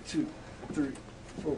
2, 3, 4.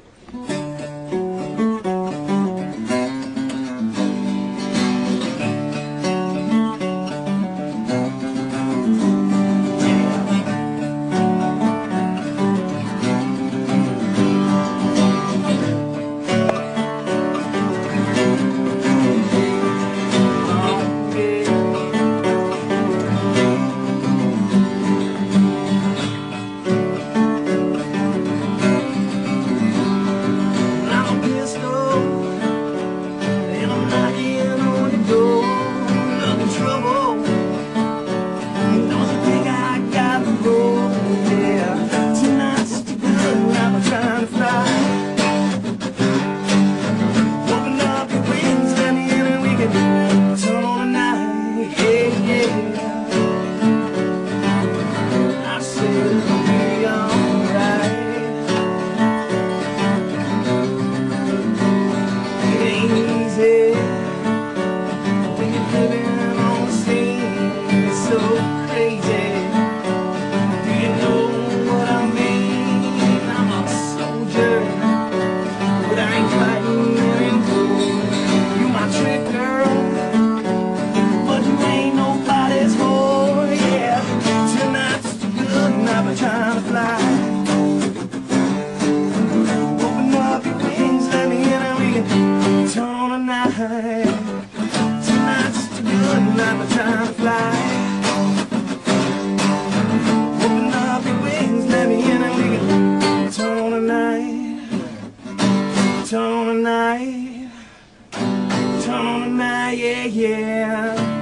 Tonight's too good, and I'm trying to fly. Open up your wings, let me in, and we can turn on the night. Turn on the night. Turn on the night, yeah, yeah.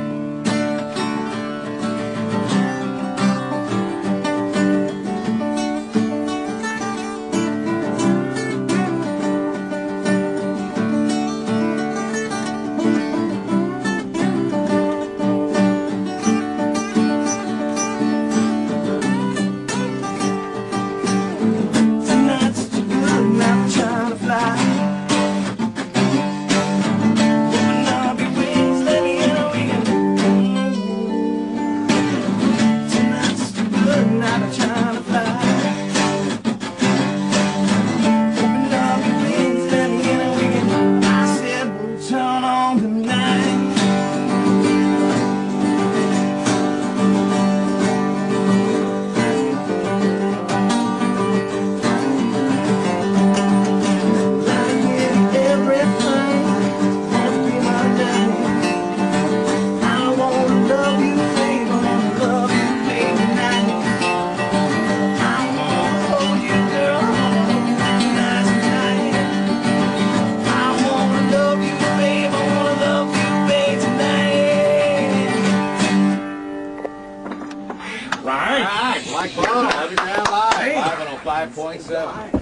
Blackball, Underground Live, 5.7.